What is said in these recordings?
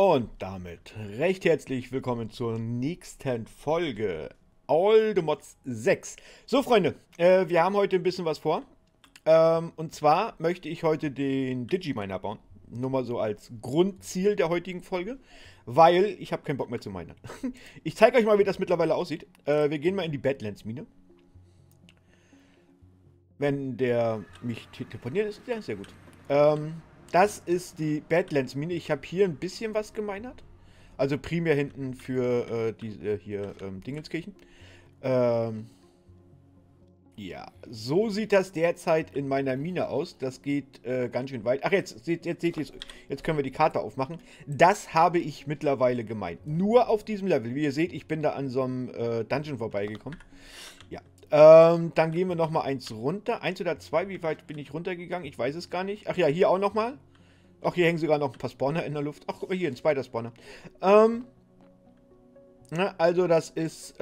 Und damit recht herzlich willkommen zur nächsten Folge All the Mods 6. So, Freunde, wir haben heute ein bisschen was vor. Und zwar möchte ich heute den Digiminer bauen. Nur mal so als Grundziel der heutigen Folge. Weil ich habe keinen Bock mehr zu minern. Ich zeige euch mal, wie das mittlerweile aussieht. Wir gehen mal in die Badlands-Mine. Wenn der mich telefoniert ist, ja, sehr gut. Das ist die Badlands-Mine. Ich habe hier ein bisschen was gemeinert. Also primär hinten für diese hier Dingenskirchen. Ja, so sieht das derzeit in meiner Mine aus. Das geht ganz schön weit. Ach, jetzt seht ihr, jetzt können wir die Karte aufmachen. Das habe ich mittlerweile gemeint. Nur auf diesem Level. Wie ihr seht, ich bin da an so einem Dungeon vorbeigekommen. Ja. Dann gehen wir nochmal eins runter. Eins oder zwei, wie weit bin ich runtergegangen? Ich weiß es gar nicht. Ach ja, hier auch nochmal. Ach, hier hängen sogar noch ein paar Spawner in der Luft. Ach, guck mal hier, ein zweiter Spawner. Also das ist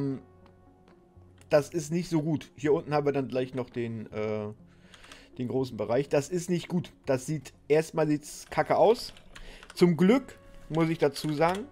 nicht so gut. Hier unten haben wir dann gleich noch den großen Bereich. Das ist nicht gut. Das sieht, erstmal sieht's kacke aus. Zum Glück, muss ich dazu sagen,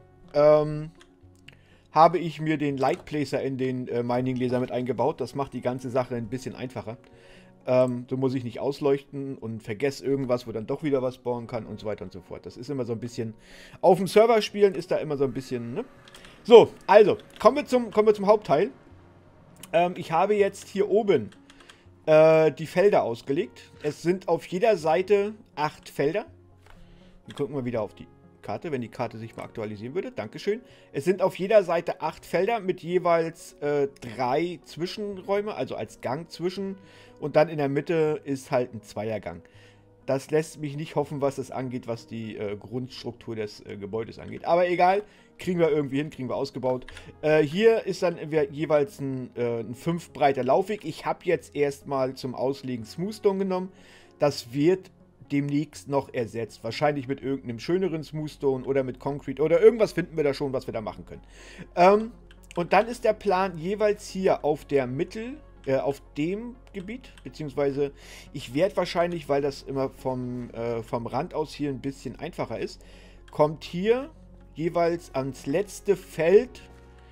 habe ich mir den Light Placer in den Mining Laser mit eingebaut. Das macht die ganze Sache ein bisschen einfacher. So muss ich nicht ausleuchten und vergesse irgendwas, wo dann doch wieder was bauen kann und so weiter und so fort. Das ist immer so ein bisschen, auf dem Server spielen ist da immer so ein bisschen, ne? So, also, kommen wir zum Hauptteil. Ich habe jetzt hier oben die Felder ausgelegt. Es sind auf jeder Seite 8 Felder. Wir gucken mal wieder auf die Karte, wenn die Karte sich mal aktualisieren würde. Dankeschön. Es sind auf jeder Seite 8 Felder mit jeweils 3 Zwischenräume, also als Gang zwischen. Und dann in der Mitte ist halt ein Zweiergang. Das lässt mich nicht hoffen, was es angeht, was die Grundstruktur des Gebäudes angeht. Aber egal, kriegen wir irgendwie hin, kriegen wir ausgebaut. Hier ist dann jeweils ein 5 breiter Laufweg. Ich habe jetzt erstmal zum Auslegen Smoothstone genommen. Das wird demnächst noch ersetzt. Wahrscheinlich mit irgendeinem schöneren Smoothstone oder mit Concrete oder irgendwas finden wir da schon, was wir da machen können. Und dann ist der Plan jeweils hier auf der auf dem Gebiet, beziehungsweise ich werde wahrscheinlich, weil das immer vom Rand aus hier ein bisschen einfacher ist, kommt hier jeweils ans letzte Feld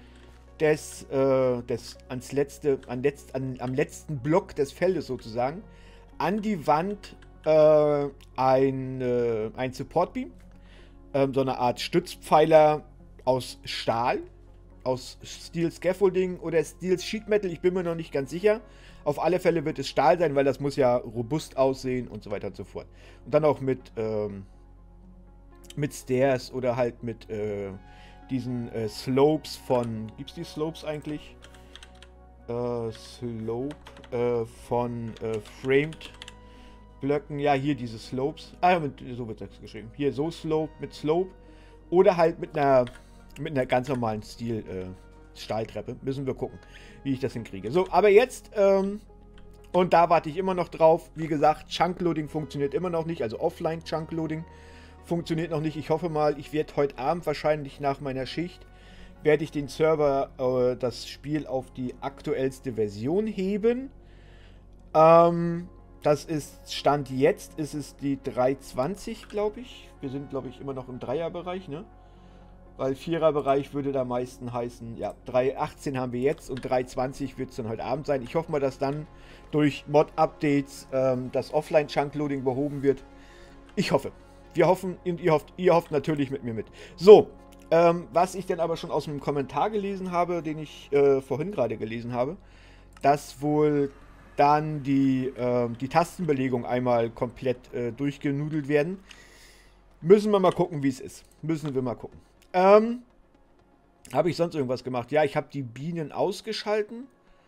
am letzten Block des Feldes sozusagen, an die Wand ein Support Beam, so eine Art Stützpfeiler aus Stahl, aus Steel Scaffolding oder Steel Sheet Metal, ich bin mir noch nicht ganz sicher. Auf alle Fälle wird es Stahl sein, weil das muss ja robust aussehen und so weiter und so fort. Und dann auch mit Stairs oder halt mit diesen Slopes von, gibt's die Slopes eigentlich? Von Framed Blöcken, ja, hier diese Slopes. So wird das geschrieben. Hier so Slope mit Slope. Oder halt mit einer ganz normalen Stahltreppe. Müssen wir gucken, wie ich das hinkriege. So, aber jetzt, und da warte ich immer noch drauf. Wie gesagt, Chunkloading funktioniert immer noch nicht. Also Offline Chunkloading funktioniert noch nicht. Ich hoffe mal, ich werde heute Abend wahrscheinlich nach meiner Schicht, werde ich den Server, das Spiel auf die aktuellste Version heben. Das ist, Stand jetzt ist es die 3.20, glaube ich. Wir sind, glaube ich, immer noch im Dreierbereich, ne? Weil Viererbereich würde da meisten heißen, ja, 3.18 haben wir jetzt und 3.20 wird es dann heute Abend sein. Ich hoffe mal, dass dann durch Mod-Updates das Offline-Chunkloading behoben wird. Ich hoffe. Wir hoffen und ihr hofft natürlich mit mir mit. So, was ich dann aber schon aus einem Kommentar gelesen habe, den ich vorhin gerade gelesen habe, dass wohl dann die Tastenbelegung einmal komplett durchgenudelt werden. Müssen wir mal gucken, wie es ist. Müssen wir mal gucken. Habe ich sonst irgendwas gemacht? Ja, ich habe die Bienen ausgeschalten.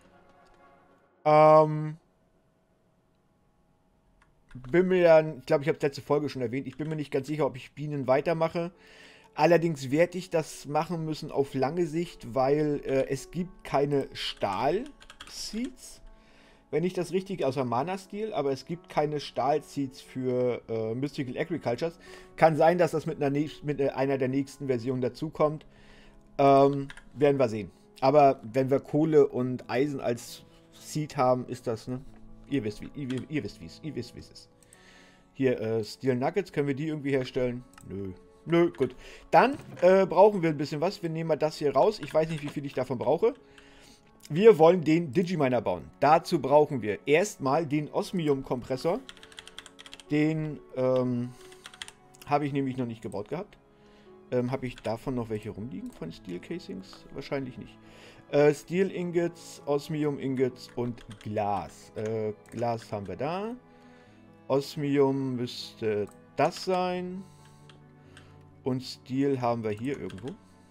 Bin mir ja, ich glaube, ich habe es letzte Folge schon erwähnt, ich bin mir nicht ganz sicher, ob ich Bienen weitermache. Allerdings werde ich das machen müssen auf lange Sicht, weil es gibt keine Stahl-Seeds. Wenn ich das richtig, außer Mana-Steel, aber es gibt keine Stahl-Seeds für Mystical Agricultures. Kann sein, dass das mit einer der nächsten Versionen dazukommt. Werden wir sehen. Aber wenn wir Kohle und Eisen als Seed haben, ist das, ne? Ihr wisst, wie es ist. Hier, Steel Nuggets, können wir die irgendwie herstellen? Nö. Nö, gut. Dann brauchen wir ein bisschen was. Wir nehmen mal das hier raus. Ich weiß nicht, wie viel ich davon brauche. Wir wollen den Digiminer bauen. Dazu brauchen wir erstmal den Osmium-Kompressor. Den habe ich nämlich noch nicht gebaut gehabt. Habe ich davon noch welche rumliegen von Steel Casings? Wahrscheinlich nicht. Steel Ingots, Osmium Ingots und Glas. Glas haben wir da. Osmium müsste das sein. Und Steel haben wir hier irgendwo.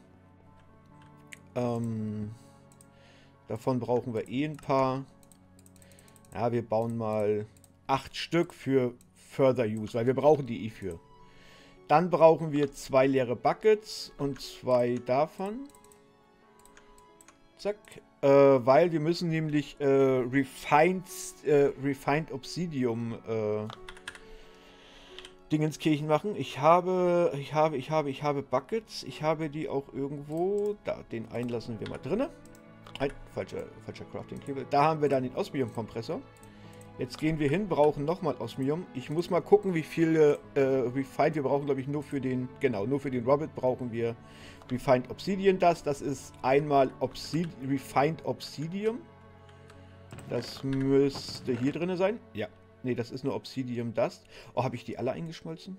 Davon brauchen wir eh ein paar. Ja, wir bauen mal 8 Stück für Further Use, weil wir brauchen die eh für. Dann brauchen wir 2 leere Buckets und 2 davon. Zack. Weil wir müssen nämlich Refined Obsidium Dingenskirchen machen. Ich habe Buckets. Ich habe die auch irgendwo. Da, den einen lassen wir mal drin. Ein falscher Crafting-Hebel. Da haben wir dann den Osmium-Kompressor. Jetzt gehen wir hin, brauchen nochmal Osmium. Ich muss mal gucken, wie viel Refined wir brauchen, glaube ich, nur für den, genau, nur für den Robot brauchen wir Refined Obsidian Dust. Das ist einmal Refined Obsidium. Das müsste hier drin sein. Ja. Ne, das ist nur Obsidian Dust. Oh, habe ich die alle eingeschmolzen?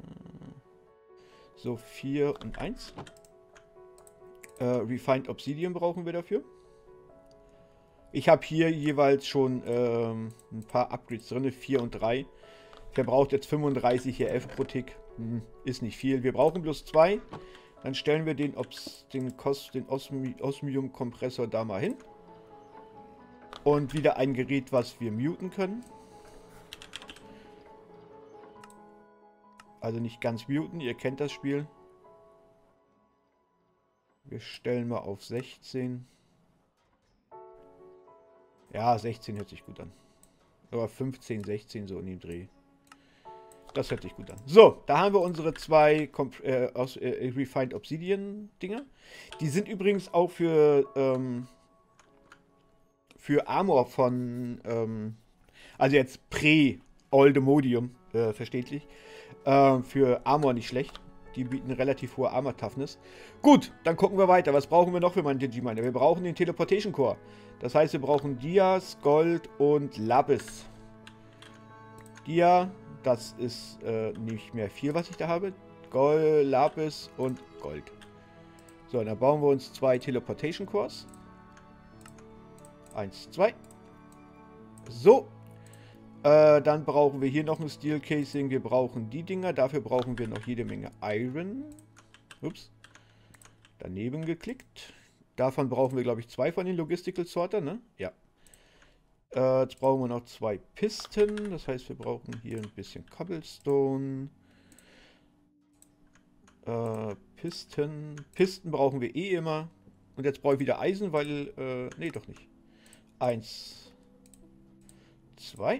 So, 4 und 1. Refined Obsidian brauchen wir dafür. Ich habe hier jeweils schon ein paar Upgrades drin, 4 und 3. Verbraucht jetzt 35 hier 11 pro Tick. Ist nicht viel. Wir brauchen bloß 2. Dann stellen wir den Osmium-Kompressor da mal hin. Und wieder ein Gerät, was wir muten können. Also nicht ganz muten, ihr kennt das Spiel. Wir stellen mal auf 16. Ja, 16 hört sich gut an. Aber 15, 16 so in dem Dreh. Das hört sich gut an. So, da haben wir unsere 2 Refined Obsidian Dinger. Die sind übrigens auch für Armor von, also jetzt Pre-Oldemodium, verständlich. Für Armor nicht schlecht. Die bieten relativ hohe Armor-Toughness. Gut, dann gucken wir weiter. Was brauchen wir noch für meinen Digiminer? Wir brauchen den Teleportation Core. Das heißt, wir brauchen Dias, Gold und Lapis. Dia, das ist nicht mehr viel, was ich da habe. Gold, Lapis und Gold. So, dann bauen wir uns 2 Teleportation Cores. 1, 2. So. Dann brauchen wir hier noch ein Steel Casing. Wir brauchen die Dinger. Dafür brauchen wir noch jede Menge Iron. Ups. Daneben geklickt. Davon brauchen wir, glaube ich, 2 von den Logistical Sorter, ne? Ja. Jetzt brauchen wir noch 2 Pisten. Das heißt, wir brauchen hier ein bisschen Cobblestone. Pisten brauchen wir eh immer. Und jetzt brauche ich wieder Eisen, weil... nee, doch nicht. 1, 2.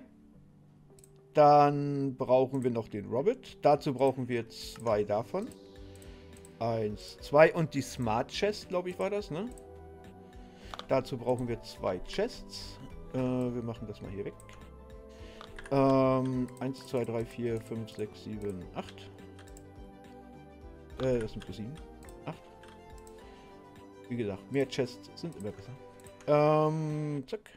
Dann brauchen wir noch den Robot. Dazu brauchen wir 2 davon. 1, 2 und die Smart Chest, glaube ich, war das, ne? Dazu brauchen wir 2 Chests. Wir machen das mal hier weg. 1, 2, 3, 4, 5, 6, 7, 8. Das sind plus 7. 8. Wie gesagt, mehr Chests sind immer besser. Zack.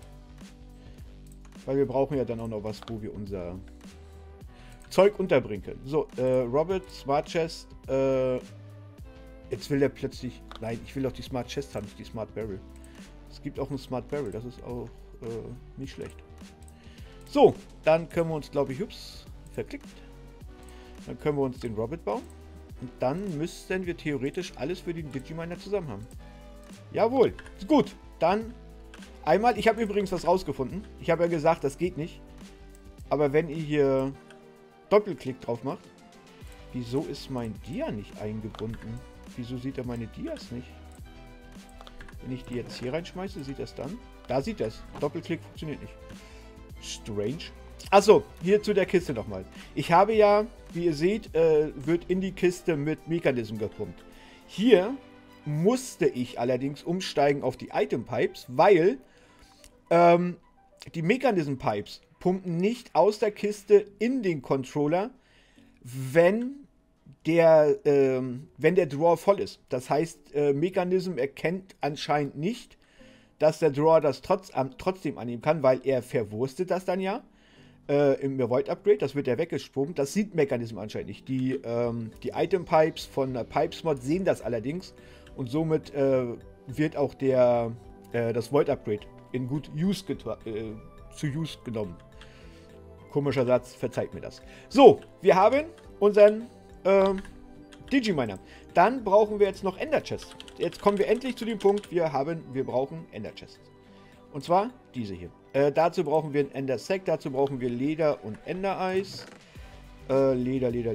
Weil wir brauchen ja dann auch noch was, wo wir unser Zeug unterbringen können. So, Robert, Smart Chest. Jetzt will der plötzlich... Nein, ich will doch die Smart Chest haben, nicht die Smart Barrel. Es gibt auch einen Smart Barrel, das ist auch nicht schlecht. So, dann können wir uns, glaube ich, verklickt. Dann können wir uns den Robot bauen. Und dann müssten wir theoretisch alles für den Digiminer zusammen haben. Jawohl, gut. Dann einmal, ich habe übrigens was rausgefunden. Ich habe ja gesagt, das geht nicht. Aber wenn ihr hier Doppelklick drauf macht, wieso ist mein Dia nicht eingebunden? Wieso sieht er meine Dias nicht? Wenn ich die jetzt hier reinschmeiße, sieht das dann? Da sieht das. Doppelklick funktioniert nicht. Strange. Achso, hier zu der Kiste nochmal. Ich habe ja, wie ihr seht, wird in die Kiste mit Mechanism gepumpt. Hier musste ich allerdings umsteigen auf die Item Pipes, weil die Mechanism Pipes pumpen nicht aus der Kiste in den Controller, wenn wenn der Drawer voll ist. Das heißt, Mechanism erkennt anscheinend nicht, dass der Drawer das trotzdem annehmen kann, weil er verwurstet das dann ja im Void Upgrade. Das wird ja weggesprungen. Das sieht Mechanism anscheinend nicht. Die Item Pipes von Pipesmod sehen das allerdings und somit wird auch das Void Upgrade in gut zu Use genommen. Komischer Satz, verzeiht mir das. So, wir haben unseren Digiminer. Dann brauchen wir jetzt noch Ender Chests. Jetzt kommen wir endlich zu dem Punkt, wir brauchen Ender Chests. Und zwar diese hier. Dazu brauchen wir ein Ender Sack, dazu brauchen wir Leder und Ender Eis. Leder. Wollte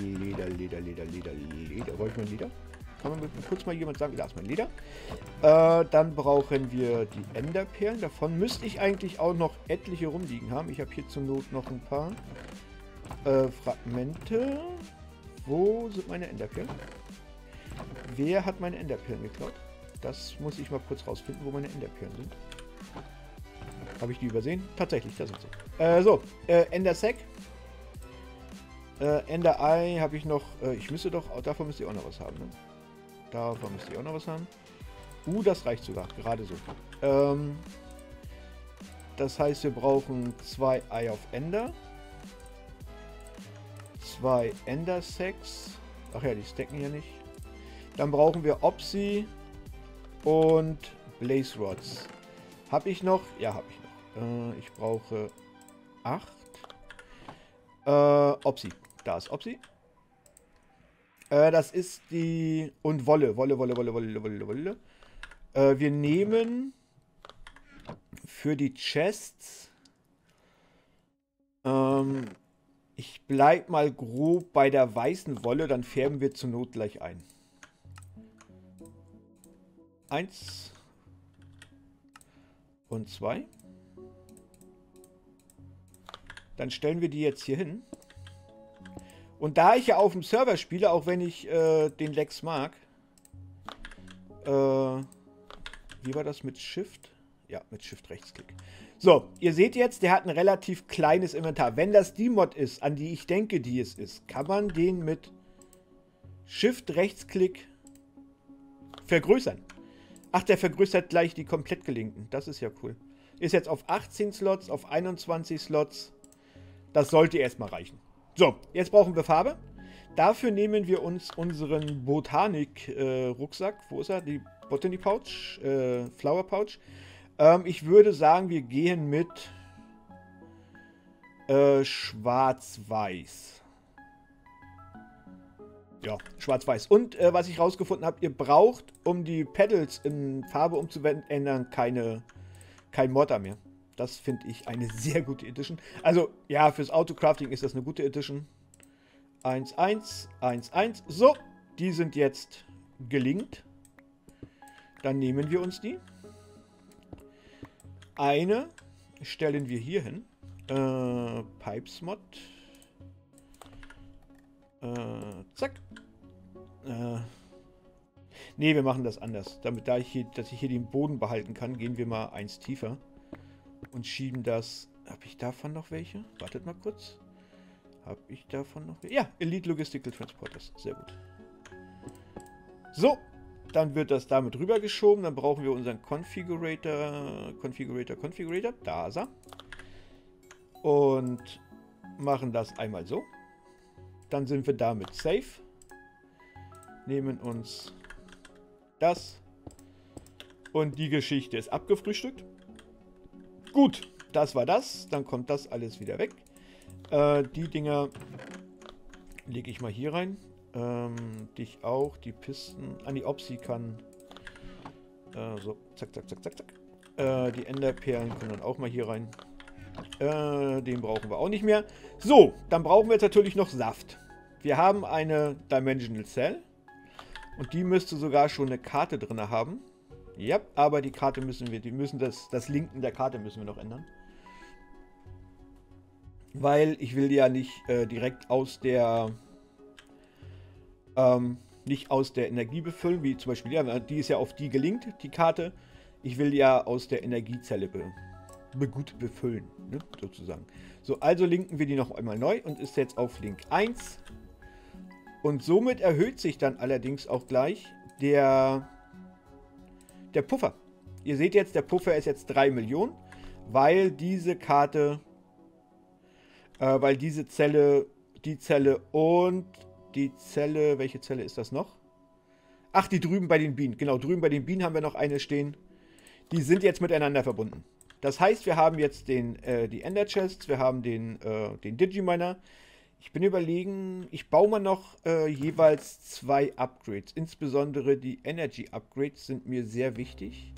ich mein Leder? Kann man kurz mal jemand sagen, da ist mein Leder. Dann brauchen wir die Enderperlen. Davon müsste ich eigentlich auch noch etliche rumliegen haben. Ich habe hier zur Not noch ein paar Fragmente. Wo sind meine Enderperlen? Wer hat meine Enderperlen geklaut? Das muss ich mal kurz rausfinden, wo meine Enderperlen sind. Habe ich die übersehen? Tatsächlich, da sind sie. Ender Sack. Ender Eye habe ich noch. Ich müsste doch. Davon müsste ich auch noch was haben, ne? Davon müsste ich auch noch was haben. Das reicht sogar. Gerade so. Das heißt, wir brauchen 2 Eye of Ender. 2 Ender Sacks. Ach ja, die stacken ja nicht. Dann brauchen wir Opsi und Blaze Rods. Habe ich noch? Ja, habe ich noch. Ich brauche 8. Opsi. Da ist Opsi. Das ist die... Und Wolle. Wolle. Wir nehmen für die Chests... ich bleib mal grob bei der weißen Wolle, dann färben wir zur Not gleich ein. 1 und 2. Dann stellen wir die jetzt hier hin. Und da ich ja auf dem Server spiele, auch wenn ich den Lex mag. Wie war das mit Shift? Ja, mit Shift Rechtsklick. So, ihr seht jetzt, der hat ein relativ kleines Inventar. Wenn das die Mod ist, an die ich denke, die es ist, kann man den mit Shift Rechtsklick vergrößern. Ach, der vergrößert gleich die komplett gelinkten. Das ist ja cool. Ist jetzt auf 18 Slots, auf 21 Slots. Das sollte erstmal reichen. So, jetzt brauchen wir Farbe. Dafür nehmen wir uns unseren Botanik-Rucksack. Wo ist er? Die Botany Pouch, Flower Pouch. Ich würde sagen, wir gehen mit Schwarz-Weiß. Ja, Schwarz-Weiß. Und was ich rausgefunden habe, ihr braucht, um die Pedals in Farbe umzuändern, kein Mortar mehr. Das finde ich eine sehr gute Edition. Also, ja, fürs Autocrafting ist das eine gute Edition. 1, 1, 1, 1. So, die sind jetzt gelinkt. Dann nehmen wir uns die. Eine stellen wir hier hin. Pipesmod. Zack. Ne, wir machen das anders. Dass ich hier den Boden behalten kann, gehen wir mal eins tiefer. Und schieben das... Habe ich davon noch welche? Wartet mal kurz. Habe ich davon noch welche? Ja, Elite Logistical Transporters. Sehr gut. So, dann wird das damit rübergeschoben. Dann brauchen wir unseren Configurator. Da ist er. Und machen das einmal so. Dann sind wir damit safe. Nehmen uns das. Und die Geschichte ist abgefrühstückt. Gut, das war das. Dann kommt das alles wieder weg. Die Dinger lege ich mal hier rein. Dich auch. Die Pisten. An die Opsi kann. So, zack, zack, zack, zack, zack. Die Enderperlen können dann auch mal hier rein. Den brauchen wir auch nicht mehr. So, dann brauchen wir jetzt natürlich noch Saft. Wir haben eine Dimensional Cell. Und die müsste sogar schon eine Karte drin haben. Ja, aber die Karte das Linken der Karte müssen wir noch ändern. Weil ich will ja nicht direkt aus der Energie befüllen, wie zum Beispiel, ja, die ist ja auf die gelinkt, die Karte. Ich will ja aus der Energiezelle gut befüllen, ne, sozusagen. So, also linken wir die noch einmal neu und ist jetzt auf Link 1. Und somit erhöht sich dann allerdings auch gleich der Puffer. Ihr seht jetzt, der Puffer ist jetzt 3 Millionen, weil diese Karte, weil diese Zelle, die Zelle und die Zelle, welche Zelle ist das noch? Ach, die drüben bei den Bienen. Genau, drüben bei den Bienen haben wir noch eine stehen. Die sind jetzt miteinander verbunden. Das heißt, wir haben jetzt die Ender Chests, wir haben den Digiminer. Ich bin überlegen, ich baue mal noch jeweils 2 Upgrades. Insbesondere die Energy Upgrades sind mir sehr wichtig.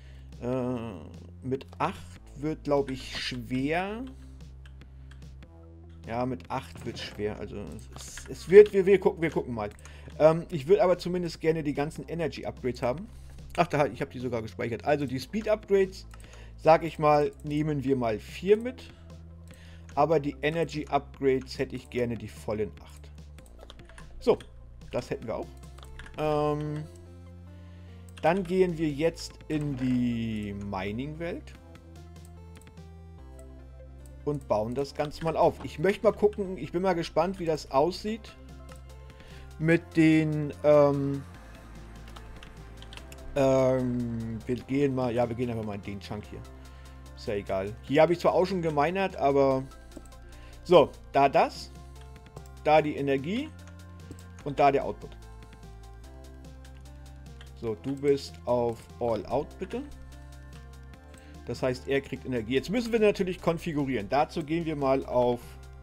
Mit 8 wird, glaube ich, schwer. Ja, mit 8 wird schwer. Also es wird, wir gucken mal. Ich würde aber zumindest gerne die ganzen Energy Upgrades haben. Ach, ich habe die sogar gespeichert. Also die Speed Upgrades, sage ich mal, nehmen wir mal 4 mit. Aber die Energy Upgrades hätte ich gerne die vollen 8. So, das hätten wir auch. Dann gehen wir jetzt in die Mining-Welt. Und bauen das Ganze mal auf. Ich möchte mal gucken, ich bin mal gespannt, wie das aussieht. Mit den, wir gehen mal, ja, wir gehen einfach mal in den Chunk hier. Ist ja egal. Hier habe ich zwar auch schon gemeinert, aber... So, da das, da die Energie und da der Output. So, du bist auf All Out, bitte. Das heißt, er kriegt Energie. Jetzt müssen wir natürlich konfigurieren. Dazu gehen wir mal auf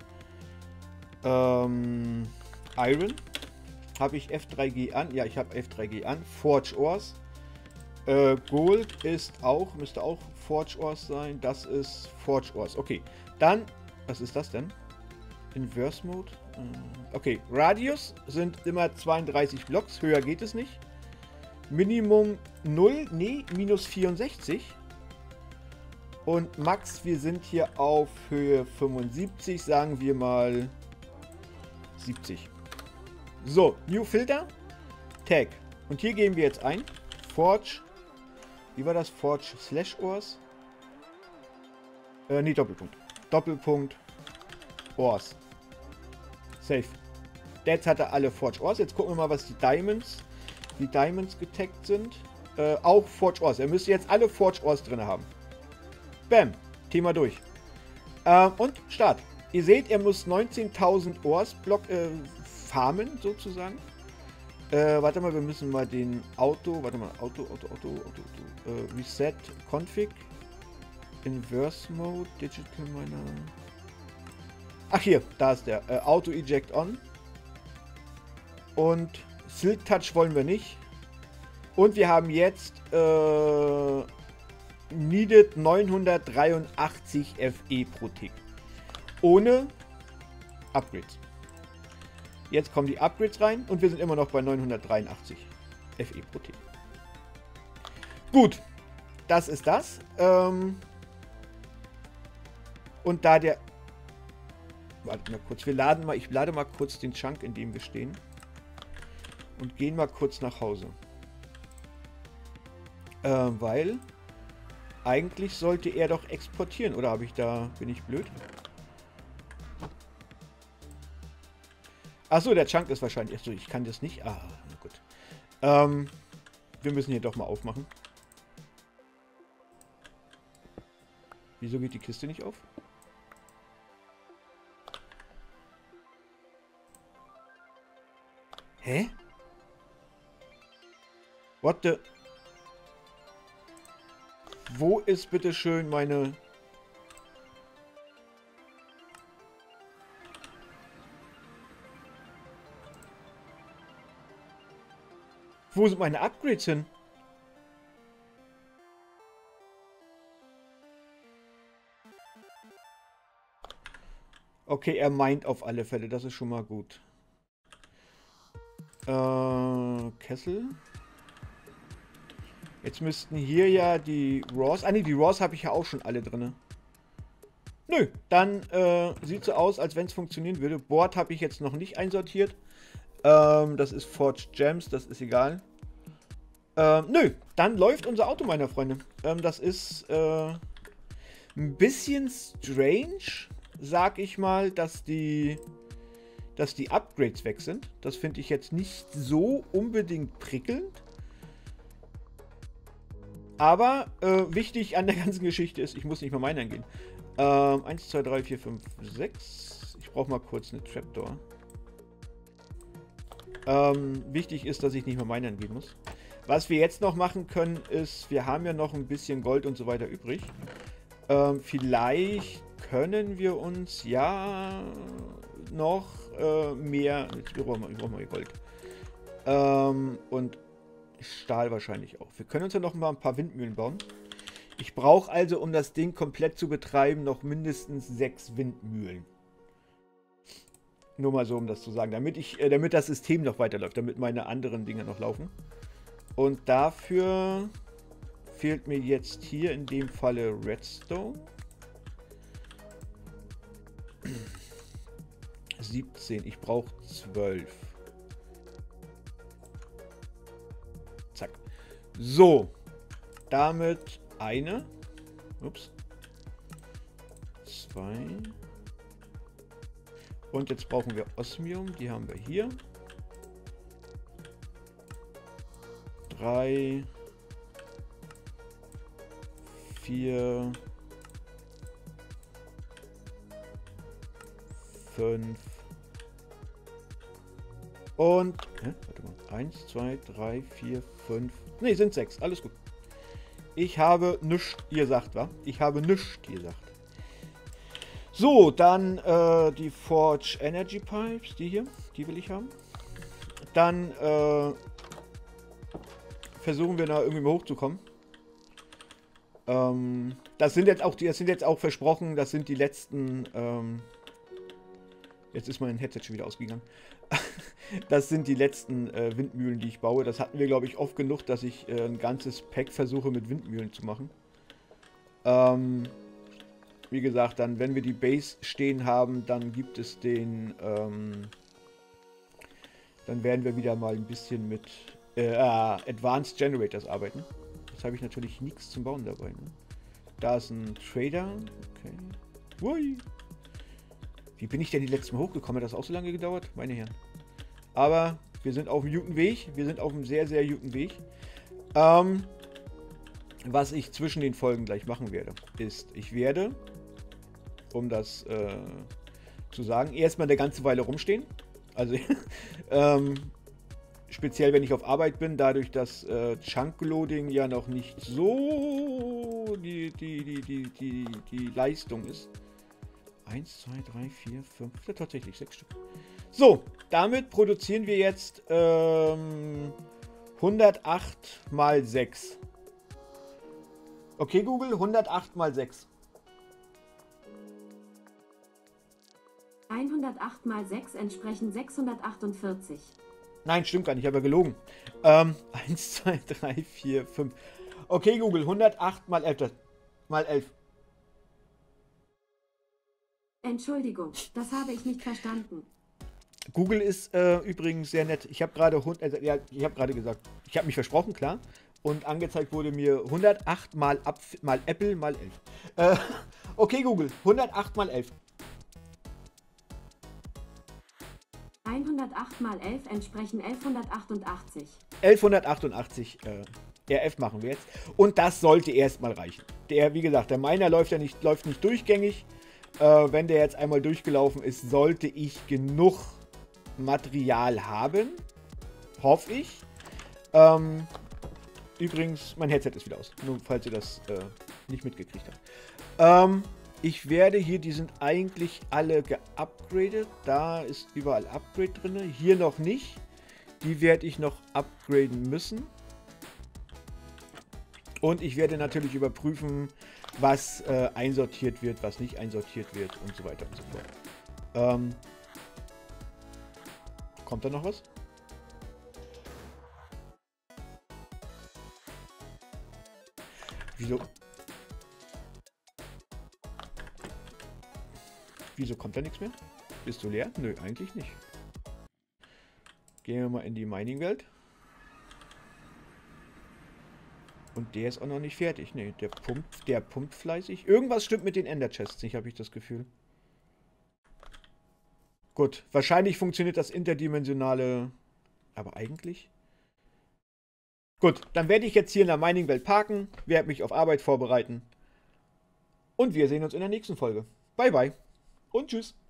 Iron. Habe ich F3G an? Ja, ich habe F3G an. Forge Ores. Gold ist auch, müsste auch Forge Ores sein. Das ist Forge Ores. Okay, dann, was ist das denn? Inverse Mode. Okay, Radius sind immer 32 Blocks. Höher geht es nicht. Minimum 0, nee, minus 64. Und Max, wir sind hier auf Höhe 75, sagen wir mal 70. So, New Filter, Tag. Und hier geben wir jetzt ein, Forge, wie war das? Forge Slash Ores? Nee, Doppelpunkt. Doppelpunkt Ores. Safe. Jetzt hat er alle Forge Ores. Jetzt gucken wir mal, was die Diamonds getaggt sind. Auch Forge Ores. Er müsste jetzt alle Forge Ores drin haben. Bam. Thema durch. Und Start. Ihr seht, er muss 19.000 Ores farmen, sozusagen. Warte mal, wir müssen mal den Auto, Reset Config. Inverse Mode, Digital Miner. Ach hier, da ist der. Auto Eject On. Und Silk Touch wollen wir nicht. Und wir haben jetzt needed 983 FE pro Tick. Ohne Upgrades. Jetzt kommen die Upgrades rein und wir sind immer noch bei 983 FE pro Tick. Gut, das ist das. Und da der... Warte mal kurz, ich lade mal kurz den Chunk, in dem wir stehen. Und gehen mal kurz nach Hause. Weil... Eigentlich sollte er doch exportieren, oder bin ich blöd? Achso, der Chunk ist wahrscheinlich... Achso, ich kann das nicht... Ah, na gut. Wir müssen hier doch mal aufmachen. Wieso geht die Kiste nicht auf? Hä? What the... Wo ist bitte schön meine... Wo sind meine Upgrades hin? Okay, er meint auf alle Fälle. Das ist schon mal gut. Kessel. Jetzt müssten hier ja die Raws... Ah ne, die Raws habe ich ja auch schon alle drin. Nö, dann sieht so aus, als wenn es funktionieren würde. Board habe ich jetzt noch nicht einsortiert. Das ist Forged Gems, das ist egal. Nö, dann läuft unser Auto, meine Freunde. Das ist ein bisschen strange, sag ich mal, dass die dass die Upgrades weg sind. Das finde ich jetzt nicht so unbedingt prickelnd. Aber wichtig an der ganzen Geschichte ist, ich muss nicht mal Minern gehen. 1, 2, 3, 4, 5, 6. Ich brauche mal kurz eine Trapdoor. Wichtig ist, dass ich nicht mehr Minern gehen muss. Was wir jetzt noch machen können, ist, wir haben ja noch ein bisschen Gold und so weiter übrig. Vielleicht können wir uns ja noch mehr... Ich brauche mal Gold. Und Stahl wahrscheinlich auch. Wir können uns ja noch mal ein paar Windmühlen bauen. Ich brauche also, um das Ding komplett zu betreiben, noch mindestens 6 Windmühlen. Nur mal so, um das zu sagen. Damit das System noch weiterläuft, damit meine anderen Dinge noch laufen. Und dafür fehlt mir jetzt hier in dem Falle Redstone. 17. Ich brauche 12. Zack. So. Damit eine. Ups. 2. Und jetzt brauchen wir Osmium. Die haben wir hier. 3. 4. 5. Und, warte mal, 1, 2, 3, 4, 5, ne, sind 6, alles gut. Ich habe nichts gesagt, wa? Ich habe nichts gesagt. So, dann die Forge Energy Pipes, die hier, die will ich haben. Dann versuchen wir da irgendwie mal hochzukommen. Das sind jetzt auch versprochen, das sind die letzten, jetzt ist mein Headset schon wieder ausgegangen. Das sind die letzten Windmühlen, die ich baue. Das hatten wir, glaube ich, oft genug, dass ich ein ganzes Pack versuche mit Windmühlen zu machen. Wie gesagt, dann, wenn wir die Base stehen haben, dann gibt es den, dann werden wir wieder mal ein bisschen mit Advanced Generators arbeiten. Jetzt habe ich natürlich nichts zum Bauen dabei. Ne? Da ist ein Trader. Okay. Hui. Wie bin ich denn die letzten Mal hochgekommen? Hat das auch so lange gedauert? Meine Herren. Aber wir sind auf einem guten Weg. Wir sind auf einem sehr, sehr guten Weg. Was ich zwischen den Folgen gleich machen werde, ist, ich werde, um das zu sagen, erstmal eine ganze Weile rumstehen. Also, speziell wenn ich auf Arbeit bin, dadurch, dass Chunk-Loading ja noch nicht so die Leistung ist. 1, 2, 3, 4, 5, ja, tatsächlich 6 Stück. So, damit produzieren wir jetzt 108 mal 6. Okay, Google, 108 mal 6. 108 mal 6 entsprechen 648. Nein, stimmt gar nicht, ich habe ja gelogen. 1, 2, 3, 4, 5. Okay, Google, 108 mal 11. Mal 11. Entschuldigung, das habe ich nicht verstanden. Google ist übrigens sehr nett. Ich habe gerade gesagt, ich habe mich versprochen, klar. Und angezeigt wurde mir 108 mal Apple mal 11. Okay, Google, 108 mal 11. 108 mal 11 entsprechen 1188. 1188 RF machen wir jetzt. Und das sollte erstmal reichen. Wie gesagt, der Miner läuft nicht durchgängig. Wenn der jetzt einmal durchgelaufen ist, sollte ich genug Material haben. Hoffe ich. Übrigens, mein Headset ist wieder aus. Nur falls ihr das nicht mitgekriegt habt. Ich werde hier, die sind eigentlich alle geupgradet. Da ist überall Upgrade drin. Hier noch nicht. Die werde ich noch upgraden müssen. Und ich werde natürlich überprüfen, was einsortiert wird, was nicht einsortiert wird und so weiter und so fort. Kommt da noch was? Wieso kommt da nichts mehr? Bist du leer? Nö, eigentlich nicht. Gehen wir mal in die Mining-Welt. Und der ist auch noch nicht fertig. Ne, der pumpt fleißig. Irgendwas stimmt mit den Ender Chests nicht, habe ich das Gefühl. Gut, wahrscheinlich funktioniert das interdimensionale, aber eigentlich? Gut, dann werde ich jetzt hier in der Mining-Welt parken, werde mich auf Arbeit vorbereiten und wir sehen uns in der nächsten Folge. Bye bye und tschüss.